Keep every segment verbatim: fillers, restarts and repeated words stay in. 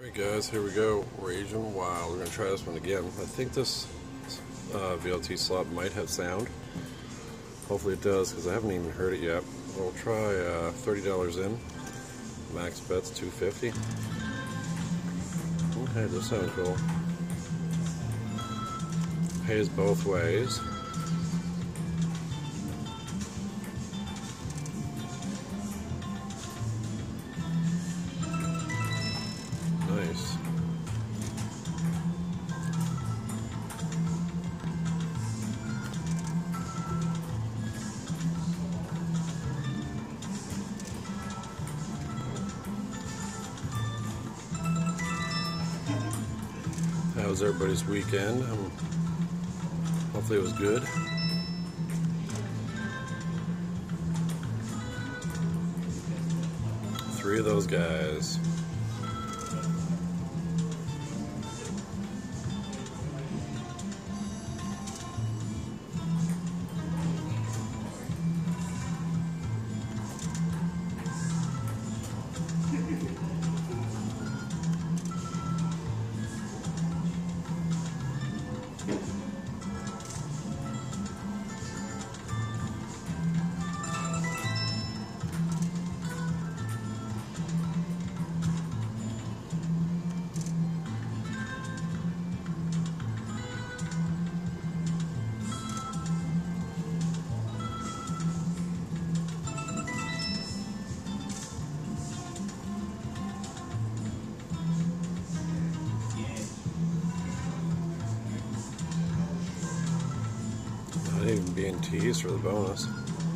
Alright guys, here we go. Raging Wild. We're going to try this one again. I think this uh, V L T slot might have sound. Hopefully it does, because I haven't even heard it yet. We'll try uh, thirty dollars in. Max bet's two fifty. Okay, this sounds cool. Pays both ways. Nice. How was everybody's weekend? Um, hopefully it was good. Three of those guys. Not even being teased for the bonus.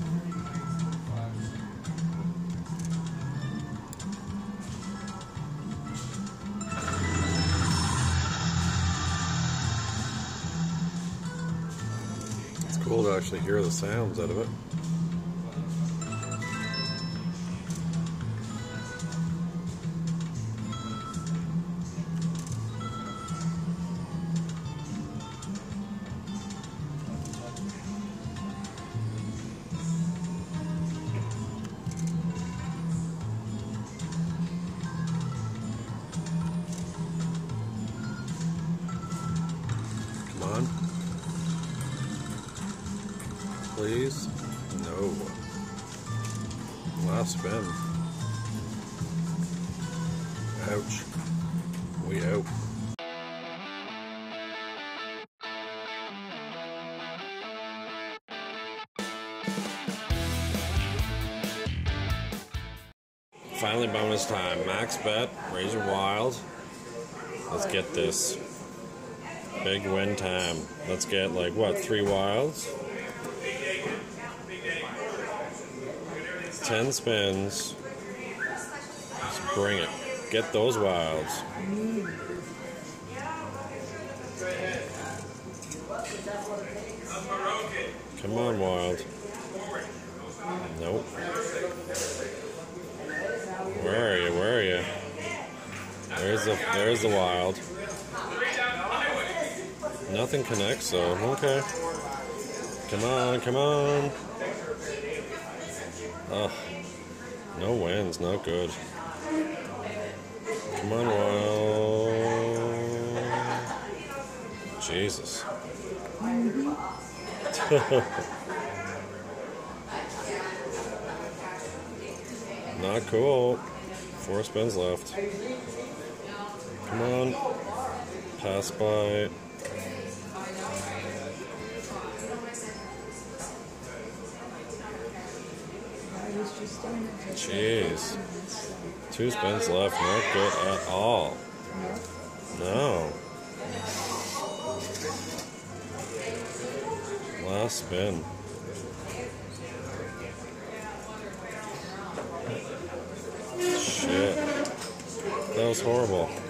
It's cool to actually hear the sounds out of it. Come on. Please? No. Last spin. Ouch. We out. Finally bonus time. Max bet, Raging Wild. Let's get this. Big win time. Let's get like what, three wilds? Ten spins. Let's bring it. Get those wilds. Come on, wild. Nope. Where are you? Where are you? There's the there's the wild. Nothing connects though. Okay. Come on, come on. Ugh. No wins, not good. Come on, wild. Jesus. Not cool. Four spins left. Come on. Pass by. Jeez. Two spins left. Not good at all. No. Last spin. Shit. That was horrible.